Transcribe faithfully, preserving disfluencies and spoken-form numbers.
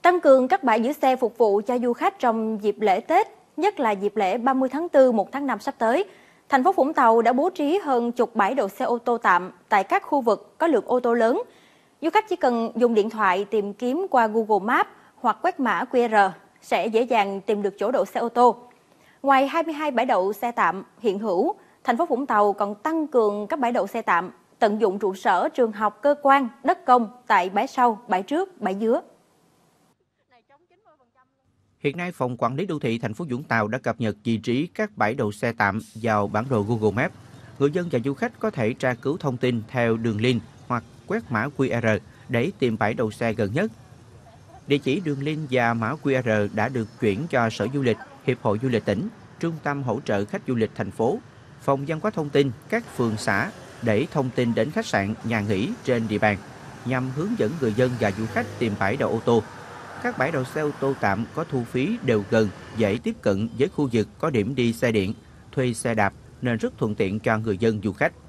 Tăng cường các bãi giữ xe phục vụ cho du khách trong dịp lễ Tết, nhất là dịp lễ ba mươi tháng tư, một tháng năm sắp tới. Thành phố Vũng Tàu đã bố trí hơn chục bãi đậu xe ô tô tạm tại các khu vực có lượng ô tô lớn. Du khách chỉ cần dùng điện thoại tìm kiếm qua Google Maps hoặc quét mã quy rờ sẽ dễ dàng tìm được chỗ đậu xe ô tô. Ngoài hai mươi hai bãi đậu xe tạm hiện hữu, thành phố Vũng Tàu còn tăng cường các bãi đậu xe tạm, tận dụng trụ sở, trường học, cơ quan, đất công tại bãi sau, bãi trước, bãi dưới. Hiện nay, Phòng Quản lý Đô thị thành phố Vũng Tàu đã cập nhật vị trí các bãi đậu xe tạm vào bản đồ Google Maps. Người dân và du khách có thể tra cứu thông tin theo đường link hoặc quét mã quy rờ để tìm bãi đậu xe gần nhất. Địa chỉ, đường link và mã quy rờ đã được chuyển cho Sở Du lịch, Hiệp hội Du lịch tỉnh, Trung tâm hỗ trợ khách du lịch thành phố, Phòng văn hóa thông tin các phường xã để thông tin đến khách sạn, nhà nghỉ trên địa bàn, nhằm hướng dẫn người dân và du khách tìm bãi đậu ô tô. Các bãi đậu xe ô tô tạm có thu phí đều gần, dễ tiếp cận với khu vực có điểm đi xe điện, thuê xe đạp nên rất thuận tiện cho người dân du khách.